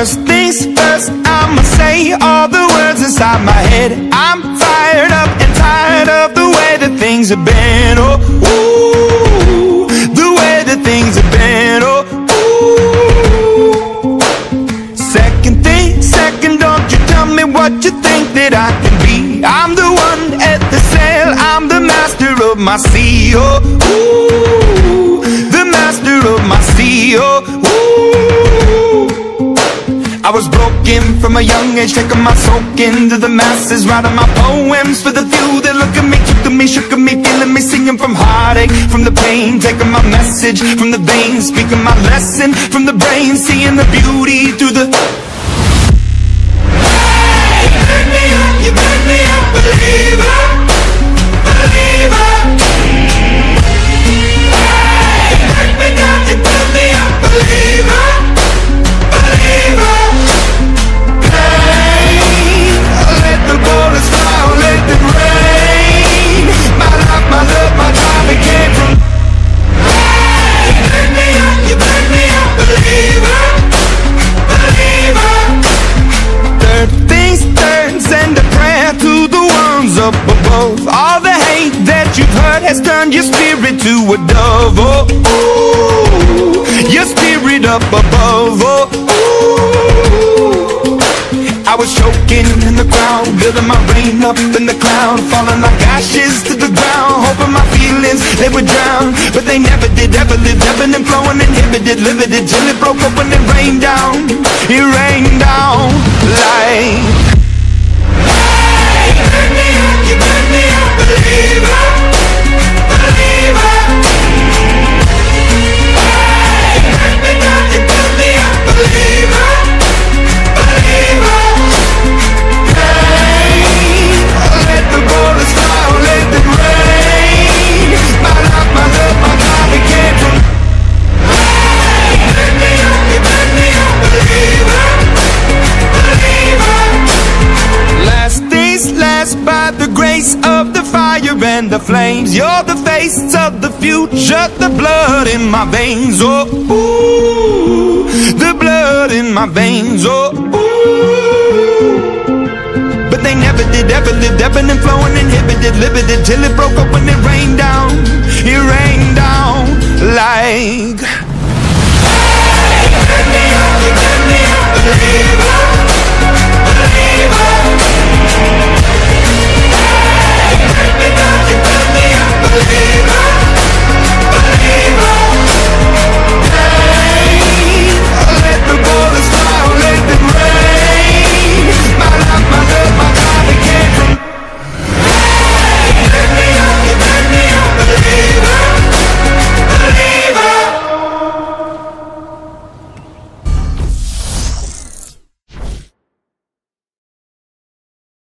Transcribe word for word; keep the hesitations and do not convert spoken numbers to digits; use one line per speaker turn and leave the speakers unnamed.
First things first, I'ma say all the words inside my head. I'm fired up and tired of the way that things have been. Oh, ooh, the way that things have been. Oh, ooh. Second thing, second, don't you tell me what you think that I can be. I'm the one at the sail, I'm the master of my sea. Oh, ooh, the master of my sea. Oh, ooh. I was broken from a young age, taking my soak into the masses, writing my poems for the few that look at me, took me, shook at me, feeling me, singing from heartache, from the pain, taking my message from the veins, speaking my lesson from the brain, seeing the beauty through the... Hey, you turn me up, you turn me up, believer, believer. Hey, you turn me down, you turn me up, believer, believer. Up above, all the hate that you've heard has turned your spirit to a dove. Oh, ooh, your spirit up above. Oh, ooh. I was choking in the crowd, building my rain up in the cloud, falling like ashes to the ground, hoping my feelings they would drown, but they never did. Ever lived, ebbing and flowing, inhibited, limited, till it broke up when it rained down. It rained down like... You burn me up, believer, believer. Hey, you burn me down, you burn me up, believer, believer. Hey, let the bullets fly, let them rain. My life, my love, my God, it came from. Hey, you burn me up, you burn me up, believer, believer. Last things last, by the grace of the fire and the flames, you're the face of the future, the blood in my veins. Oh, ooh, the blood in my veins. Oh, ooh. But they never did, ever lived, ebbing and flowing, inhibited, limited, till it broke up when it rained down. It rained down like...